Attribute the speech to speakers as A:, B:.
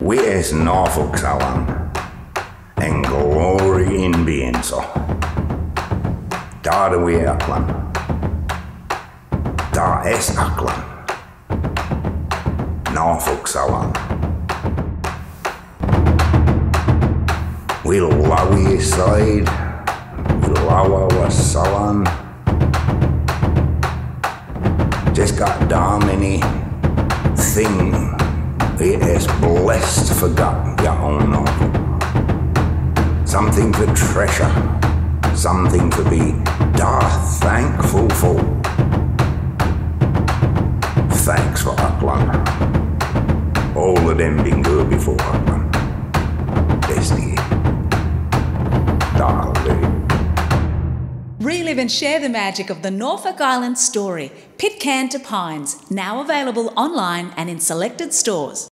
A: Vi es Norfolk Island, en glory in being så. Där är vi Auckland. Där är Auckland. Norfolk Island. We love your side. We love our Island. Just got damn anything. It is blessed for your own Norfolk. Something to treasure, something to be thankful for. Thanks for Auckland. All of them been good before Auckland. Bestie. Darling.
B: Relive and share the magic of the Norfolk Island story, Pitcairn to Pines, now available online and in selected stores.